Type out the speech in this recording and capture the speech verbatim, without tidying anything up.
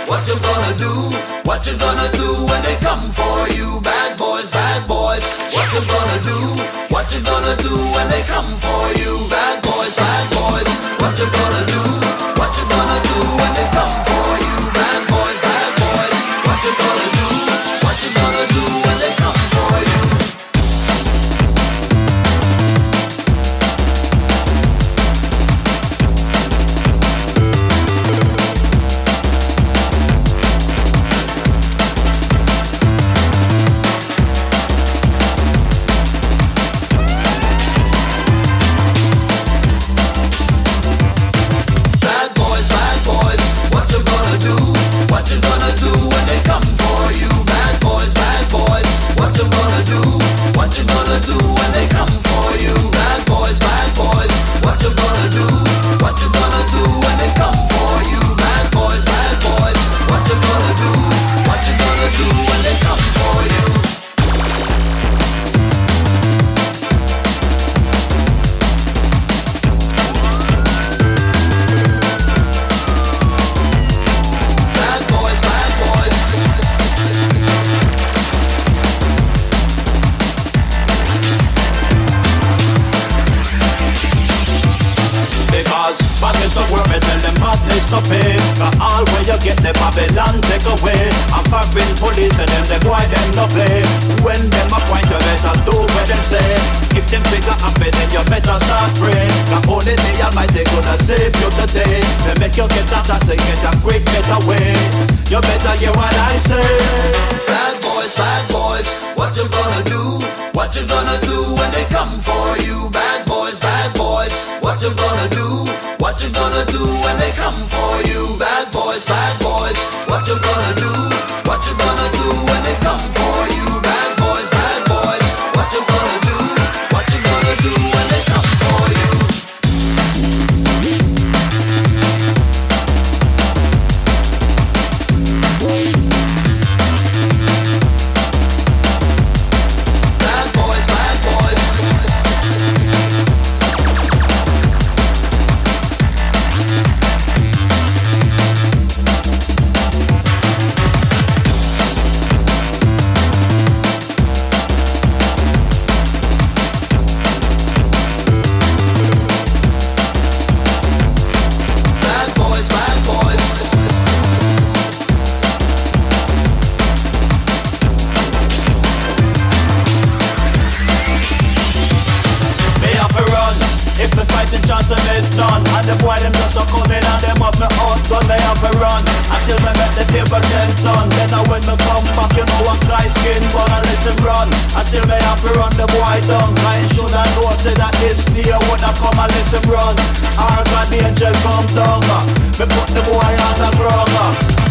what you gonna do? What you gonna do when they come for you? Bad boys, bad boys, what you gonna do? What you gonna do when they come for you? Bad boys, bad boys, what you gonna do? What you gonna do when they come for you? Bad boys, bad boys, what you gonna do? What you gonna do when they come for you? What you gonna do when they come for you? Bad boys, bad boys, what you gonna do? What you gonna do when they come for you? Bad boys, bad boys, what you gonna do? What you gonna do when they come for you? Bad boys, bad boys, what you gonna do? What you gonna do when they come for you? Badness of work, me tell them badness to pay. Cause all where you get the Babylon take away. I'm popping police and them, the boy them no play. When them appoint you better do what them say. If them figure happen then you better start praying. Cause only the Almighty gonna save you today. They make you get out and get a quick better way. You better hear what I say. Bad boys, bad boys, what you gonna do? What you gonna do when they come for you? Bad boys, bad boys, what you gonna do? What you gonna do when they come for you? Bad boys, bad boys, what you gonna do? What you gonna do when they come for you? Bad boys, bad boys, what you gonna do? What you gonna do when they come for you? Bad boys, bad boys. Chance to miss none. And the boy them just a coming and them up me out gun they have to run until me make the table ten ton. Then I when me come back you know I'm dry skin but I let him run. Until me have to run the boy down. I should have know say that this day when I come and let him run. Our God the angel come down. Me put the boy on the ground.